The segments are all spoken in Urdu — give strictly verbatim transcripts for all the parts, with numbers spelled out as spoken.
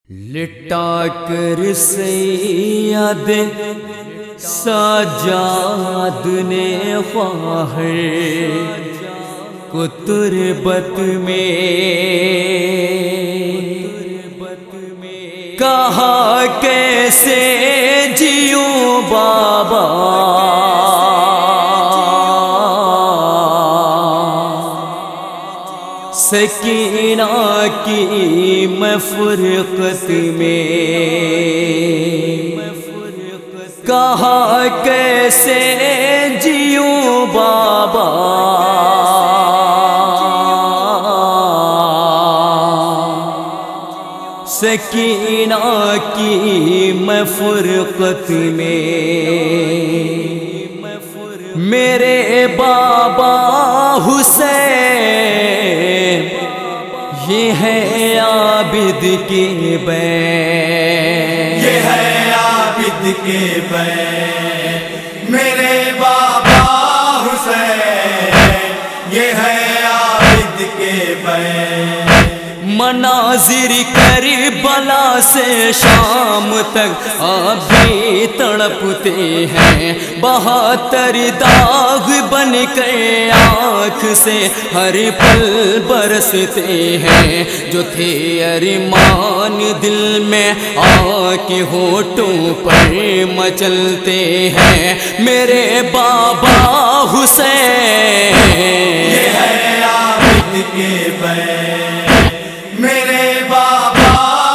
لٹا کر سید سجاد نے خواہر کو تربت میں کہا کیسے جیوں بابا سکینہ کی میں فرقت میں کہا کیسے جیوں بابا سکینہ کی میں فرقت میں میرے بابا حسین یہ ہے عابد کے بین یہ ہے عابد کے بین میرے بابا حسین یہ ہے عابد کے بین مناظر کربلا سے شام تک آپ بھی تڑپتے ہیں بہتر داغ بن کے آنکھ سے ہر پل برستے ہیں جو تھے ارمان دل میں آ کے ہونٹوں پر مچلتے ہیں میرے بابا حسین یہ ہے عابد کے بین میرے بابا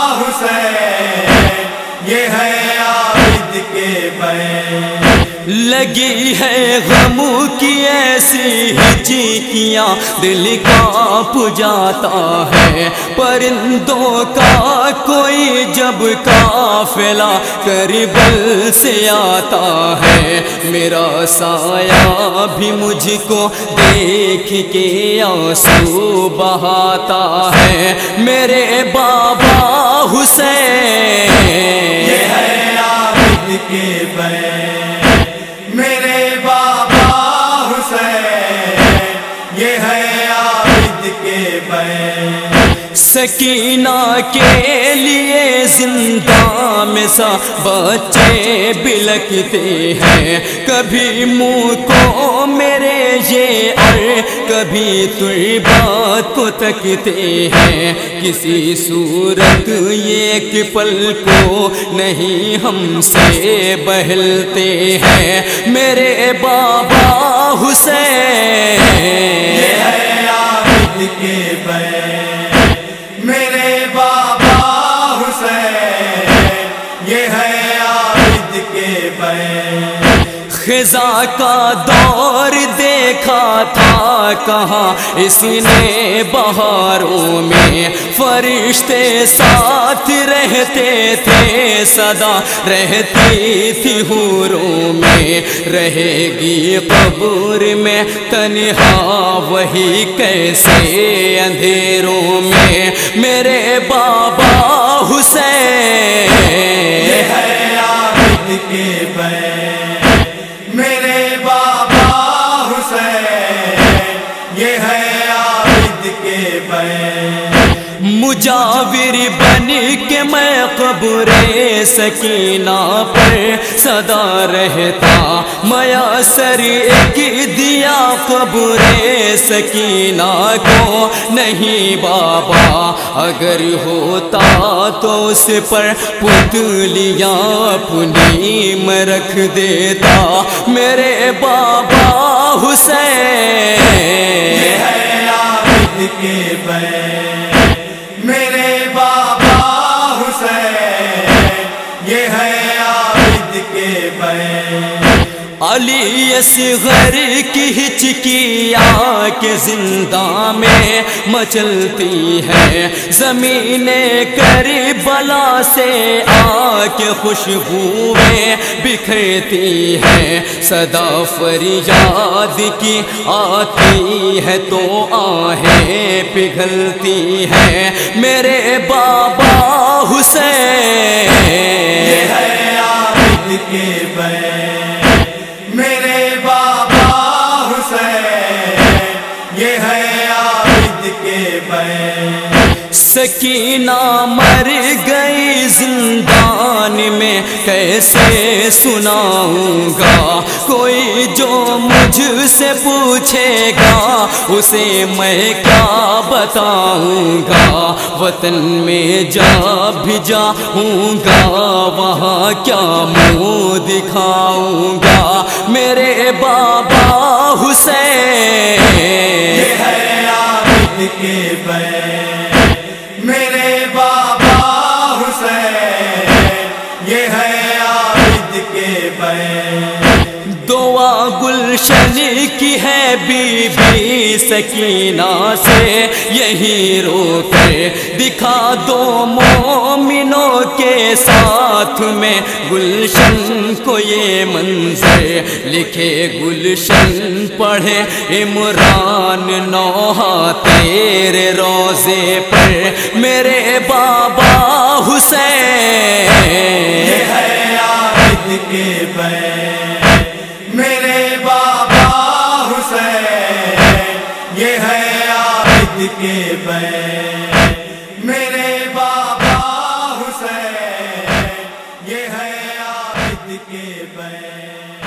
حسین یہ ہے عابد کے بین لگی ہے غموں کی ایسی چیخیاں دل کانپ جاتا ہے پرندوں کا کوئی جب قافلہ کربل سے آتا ہے میرا سایہ بھی مجھ کو دیکھ کے آنسو بہاتا ہے میرے بابا حسین یہ ہے عابد کے بین میرے بابا حسین یہ ہے عابد کے بین سکینہ کے لیے زندہ میں سا بچے بلکتے ہیں کبھی منہ کو میرے یہ اور کبھی تربات کو تکتے ہیں کسی صورت ایک پل کو نہیں ہم سے بہلتے ہیں میرے بابا حسین یہ ہے عابد کے بین میرے بابا حسین یہ ہے عابد کے بین خزاں کا دور دیکھا تھا کہاں اس نے بہاروں میں فرشتے ساتھ رہتے تھے صدا رہتی تھی حوروں میں رہے گی قبر میں تنہا وہی کیسے اندھیروں میں میرے بابا حسین یہ ہے عابد کے بین میرے بابا حسین یہ ہے عابد کے بین مجاور بن کے میں قبر سکینہ پر صدا رہتا میسر ایک دیا قبر سکینہ کو نہیں بابا اگر ہوتا تو اس پر پتلیاں اپنی میں رکھ دیتا میرے بابا حسین یہ ہے عابد کے بین میرے بابا حسین یہ ہے عابد کے بین علی اصغر کی ہچکیاں کے زندہ میں مچلتی ہے زمین کربلا سے آ کے خوشبوئیں بکھرتی ہے صدا فریاد کی آتی ہے تو آہیں پگھلتی ہے میرے بابا حسین یہ ہے عابد کے بین میرے بابا حسین یہ ہے عابد کے بین سکینہ مر گئی زندان میں کیسے سناؤں گا، کوئی جو مجھ سے پوچھے گا اسے میں کیا بتاؤں گا، وطن میں جا بھی جاؤں گا وہاں کیا منہ دکھاؤں گا، میرے بابا حسین یہ ہے عابد کے بیت، میرے بابا حسین یہ ہے عابد کے بیت، دعا گلشن کی ہے بی بی سکینہ سے یہی رو کے دکھا دو مومنوں کے ساتھ میں گلشن کو یہ منظر، لکھے گلشن پڑھے عمران نوحہ تیرے روزے پر میرے بابا حسین یہ ہے عابد کے بیت، میرے بابا حسین یہ ہے عابد کے بیت، میرے بابا حسین یہ ہے عابد کے بیت۔